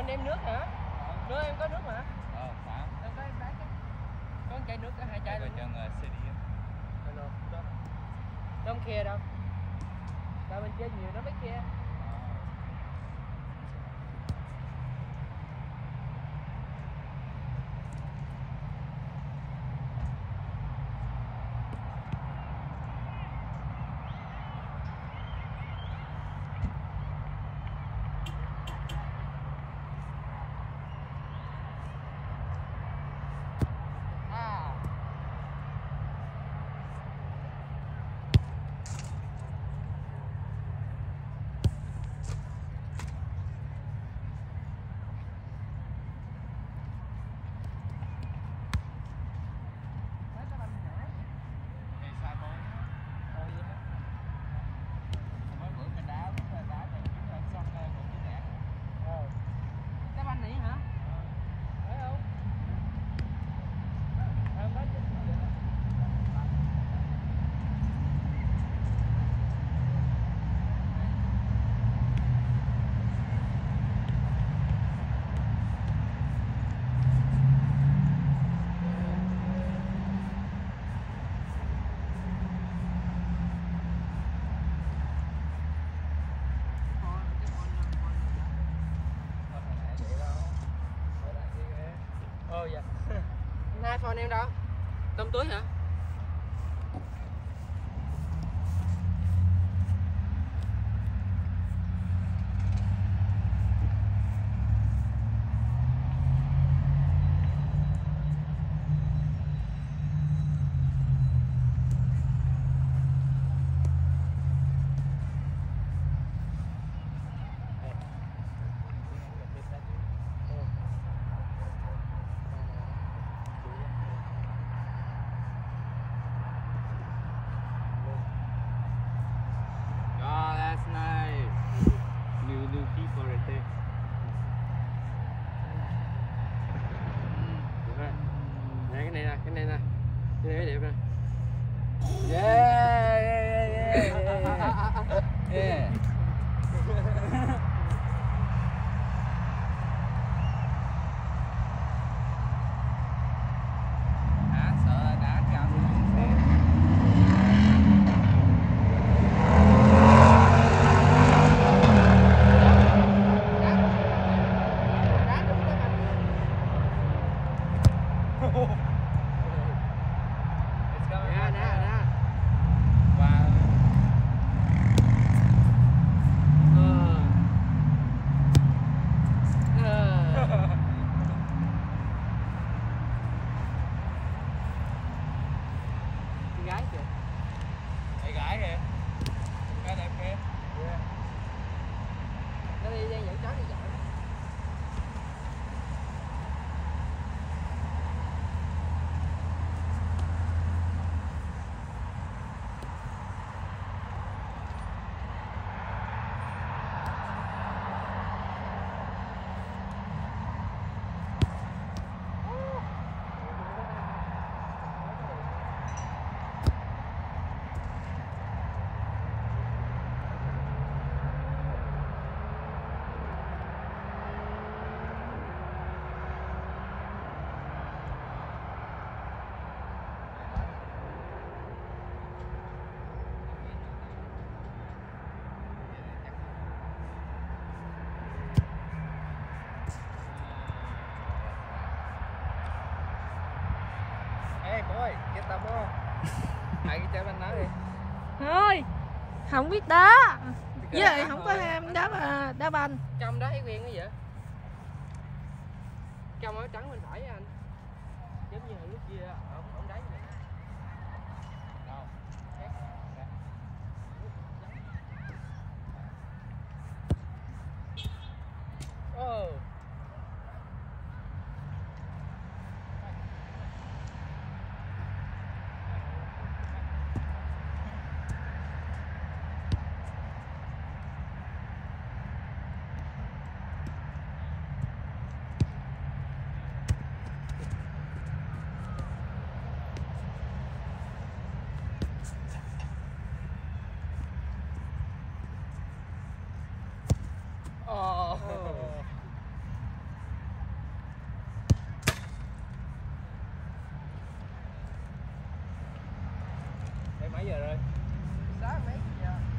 bên em nước hả? Nước em có nước mà. Phải. Em có một chai nước, có 2 chai luôn. Trong city. Không kia đâu. Ba bên kia nhiều nó mấy kia. Dạ. Hai phone em đâu? Tôm túi hả? Cái này nè đẹp nè. Yeah. Sợ đã cầm xe. Gái kìa. Đây gái kìa. Cái đẹp kìa. Yeah. Nó đi đang dẫn chó đi dạo. Ê cô ơi, cái tao bố. Hãy cái chơi banh nói đi. Thôi, không biết đá. Với lại không có ham đá banh. Trong đó thấy quen cái vậy? Trong áo trắng bên phải với anh. Giống như hồi lúc kia ông đáy vậy. Đâu? Oh. Mấy giờ rồi? Sáng mấy giờ?